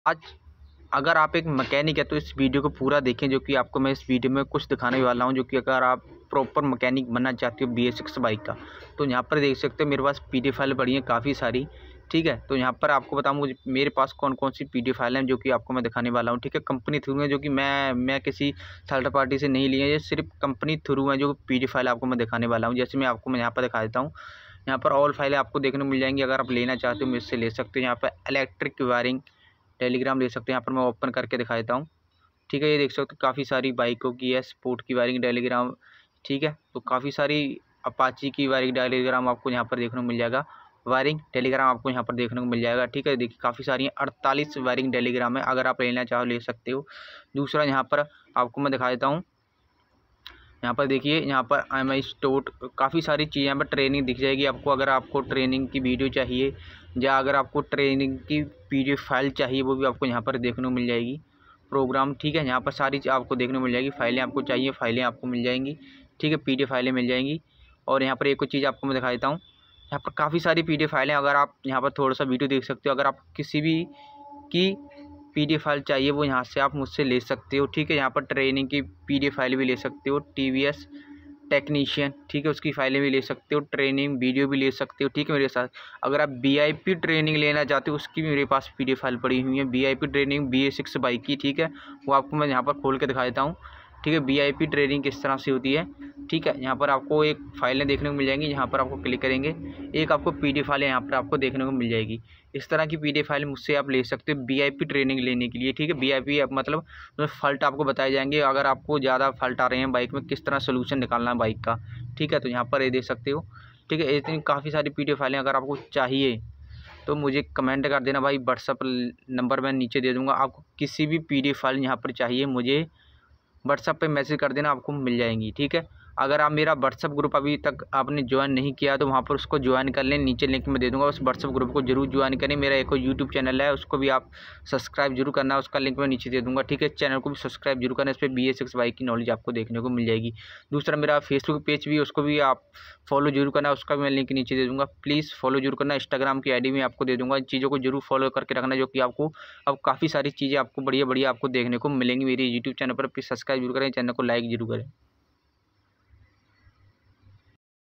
आज अगर आप एक मैकेनिक है तो इस वीडियो को पूरा देखें, जो कि आपको मैं इस वीडियो में कुछ दिखाने वाला हूं, जो कि अगर आप प्रॉपर मैकेनिक बनना चाहते हो BS6 बाइक का, तो यहाँ पर देख सकते हो मेरे पास PDF फाइल पड़ी है काफ़ी सारी। ठीक है, तो यहाँ पर आपको बताऊँ मुझे मेरे पास कौन कौन सी PDF फाइल हैं, जो कि आपको मैं दिखाने वाला हूँ। ठीक है, कंपनी थ्रू है, जो कि मैं किसी थर्ड पार्टी से नहीं लिए, ये सिर्फ कंपनी थ्रू है, जो PDF फाइल आपको मैं दिखाने वाला हूँ। जैसे मैं आपको यहाँ पर दिखा देता हूँ। यहाँ पर ऑल फाइलें आपको देखने को मिल जाएंगी। अगर आप लेना चाहते हो मुझसे ले सकते हो। यहाँ पर इलेक्ट्रिक वायरिंग टेलीग्राम ले सकते हैं। यहाँ पर मैं ओपन करके दिखा देता हूँ। ठीक है, ये देख सकते हो काफ़ी सारी बाइकों की है, स्पोर्ट की वायरिंग टेलीग्राम। ठीक है, तो काफ़ी सारी अपाची की वायरिंग टेलीग्राम आपको यहाँ पर देखने को मिल जाएगा। वायरिंग टेलीग्राम आपको यहाँ पर देखने को मिल जाएगा। ठीक है, देखिए काफ़ी सारी हैं, 48 वायरिंग टेलीग्राम है। अगर आप लेना चाहो ले सकते हो। दूसरा यहाँ पर आपको मैं दिखा देता हूँ। यहाँ पर देखिए, यहाँ पर IMI स्टोर काफ़ी सारी चीज़ें यहाँ पर ट्रेनिंग दिख जाएगी आपको। अगर आपको ट्रेनिंग की वीडियो चाहिए या अगर आपको ट्रेनिंग की PDF फाइल चाहिए, वो भी आपको यहाँ पर देखने को मिल जाएगी। प्रोग्राम, ठीक है, यहाँ पर सारी चीज़ आपको देखने को मिल जाएगी। फाइलें आपको चाहिए, फाइलें आपको मिल जाएंगी। ठीक है, PDF फाइलें मिल जाएंगी। और यहाँ पर एक और चीज़ आपको मैं दिखा देता हूँ। यहाँ पर काफ़ी सारी PDF फाइलें, अगर आप यहाँ पर थोड़ा सा वीडियो देख सकते हो। अगर आप किसी भी की PDF फाइल चाहिए, वो यहाँ से आप मुझसे ले सकते हो। ठीक है, यहाँ पर ट्रेनिंग की PDF फाइल भी ले सकते हो। TVS टेक्नीशियन, ठीक है, उसकी फाइलें भी ले सकते हो। ट्रेनिंग वीडियो भी ले सकते हो। ठीक है, मेरे साथ अगर आप VIP ट्रेनिंग लेना चाहते हो, उसकी भी मेरे पास PDF फाइल पड़ी हुई है। VIP ट्रेनिंग BS6 बाइक की। ठीक है, वो आपको मैं यहाँ पर खोल के दिखा देता हूँ। ठीक है, VIP ट्रेनिंग किस तरह से होती है। ठीक है, यहाँ पर आपको एक फाइलें देखने को मिल जाएंगी। यहाँ पर आपको क्लिक करेंगे, एक आपको PDF फाइल यहाँ पर आपको देखने को मिल जाएगी। इस तरह की PDF फाइल मुझसे आप ले सकते हो VIP ट्रेनिंग लेने के लिए। ठीक है, VIP मतलब उसमें फॉल्ट आपको बताए जाएंगे। अगर आपको ज़्यादा फॉल्ट आ रहे हैं बाइक में, किस तरह सोल्यूशन निकालना है बाइक का। ठीक है, तो यहाँ पर ये देख सकते हो। ठीक है, इतनी काफ़ी सारी PDF फाइलें अगर आपको चाहिए तो मुझे कमेंट कर देना भाई। व्हाट्सअप नंबर मैं नीचे दे दूँगा। आपको किसी भी PDF फाइल यहाँ पर चाहिए, मुझे व्हाट्सअप पे मैसेज कर देना, आपको मिल जाएंगी। ठीक है, अगर आप मेरा व्हाट्सअप ग्रुप अभी तक आपने ज्वाइन नहीं किया तो वहाँ पर उसको ज्वाइन कर लें। नीचे लिंक मैं दे दूँगा, उस व्हाट्सअप ग्रुप को जरूर ज्वाइन करें। मेरा एक यूट्यूब चैनल है, उसको भी आप सब्सक्राइब जरूर करना, उसका लिंक मैं नीचे दे दूँगा। ठीक है, चैनल को भी सब्सक्राइब जरूर करना। इस पर BS6 बाइक की नॉलेज आपको देखने को मिल जाएगी। दूसरा मेरा फेसबुक पेज भी, उसको भी आप फॉलो जरूर करना, उसका भी मैं लिंक नीचे दे दूँगा। प्लीज़ फॉलो जरूर करना। इंस्टाग्राम की ID भी आपको दे दूँगा। इन चीज़ों को जरूर फॉलो करके रखना, जो कि आपको अब काफ़ी सारी चीज़ें आपको बढ़िया बढ़िया आपको देखने को मिलेंगी मेरी यूट्यूब चैनल पर। प्लीज़ सब्सक्राइब जरूर करें, चैनल को लाइक जरूर करें।